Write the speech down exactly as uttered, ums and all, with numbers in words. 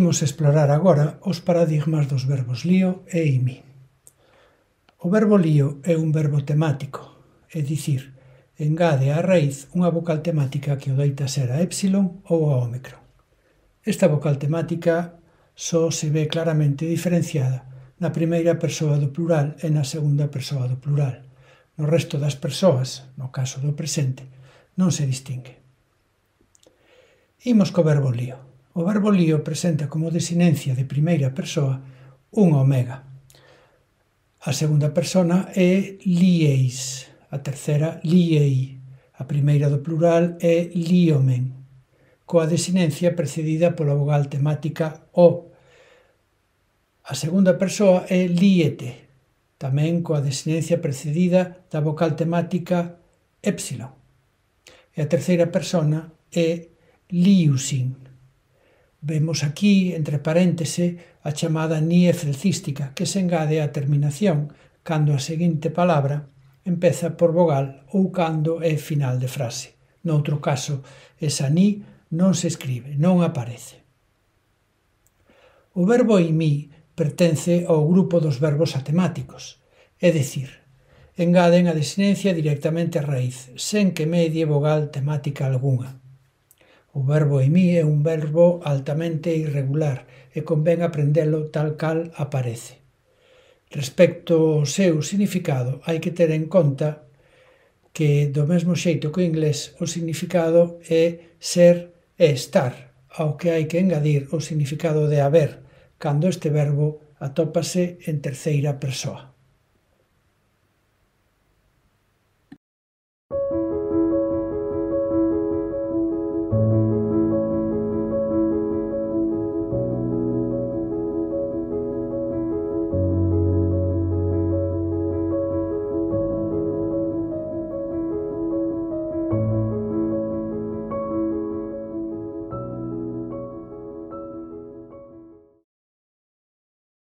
Imos explorar agora os paradigmas dos verbos lío e imi. O verbo lío é un verbo temático, é dicir, engade á raíz unha vocal temática que odoita ser a épsilon ou a ómicron. Esta vocal temática só se ve claramente diferenciada na primeira persoa do plural e na segunda persoa do plural. No resto das persoas, no caso do presente, non se distingue. Imos co verbo lío. O verbo lío presenta como desinencia de primeira persoa un omega. A segunda persona é líeis, a terceira líei, a primeira do plural é líomen, coa desinencia precedida pola vogal temática o. A segunda persoa é líete, tamén coa desinencia precedida da vocal temática épsilon. E a terceira persona é líusin. Vemos aquí, entre paréntese, a chamada nie frecística, que se engade á terminación cando a seguinte palabra empeza por vogal ou cando é final de frase. Noutro caso, esa ni non se escribe, non aparece. O verbo imi pertence ao grupo dos verbos atemáticos, é dicir, engaden a desinencia directamente á raíz, sen que medie vogal temática algunha. O verbo imi é un verbo altamente irregular e convén aprendelo tal cal aparece. Respecto ao seu significado, hai que ter en conta que, do mesmo xeito que o inglés, o significado é ser e estar, ao que hai que engadir o significado de haber, cando este verbo atópase en terceira persoa.